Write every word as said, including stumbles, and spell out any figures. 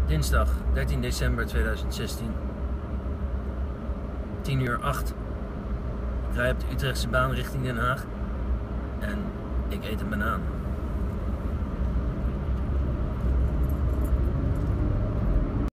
Dinsdag dertien december tweeduizend zestien, tien uur acht. Ik rij op de Utrechtse baan richting Den Haag en ik eet een banaan.